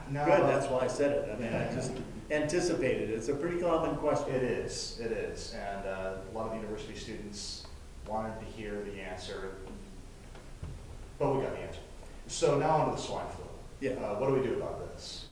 No. Good, that's why I said it. I mean, I just anticipated it. It's a pretty common question. It is, and a lot of university students wanted to hear the answer, but we got the answer. So now on to the swine flu. Yeah. What do we do about this?